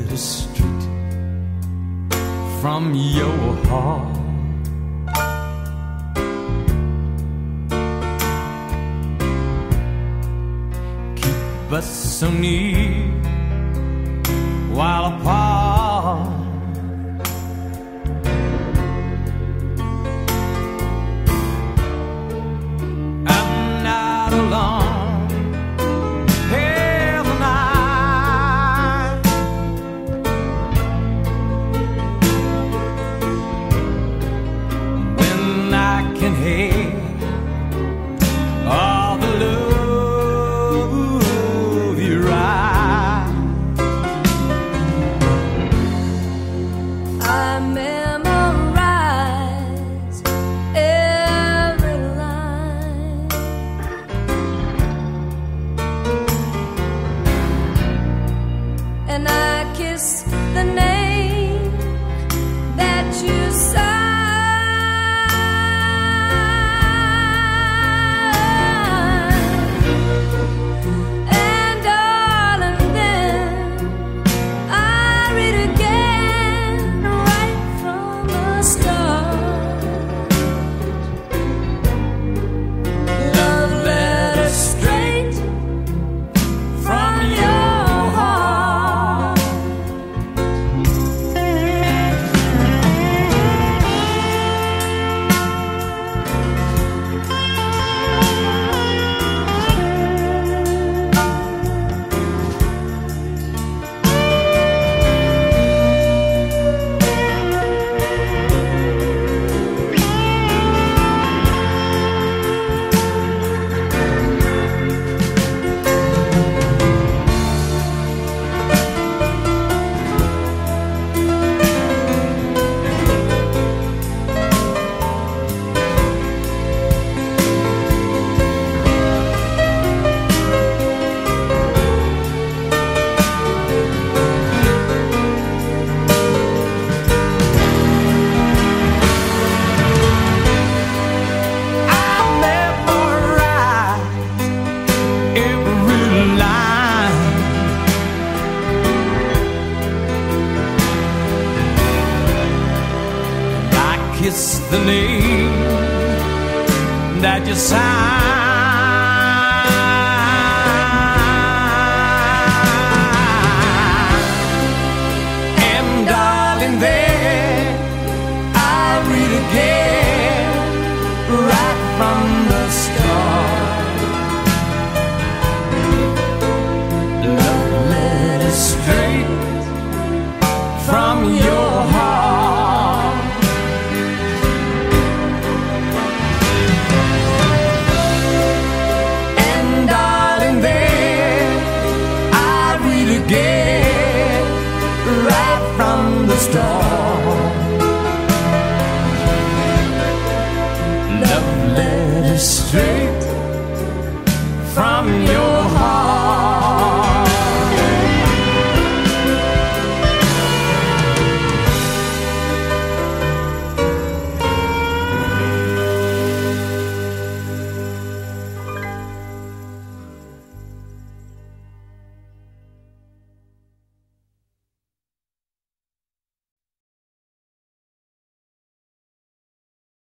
letter straight from your heart. Keep us so near while apart. I'm not alone here tonight. When I can hear all the love you write, I memorize every line, and I kiss the name that you sign. And darling, then I read again right from the start. Love letter straight from your heart. Kiss the name that you sign. And darling, there I read again right from the start. Love letter straight from your heart. Again, right from the start.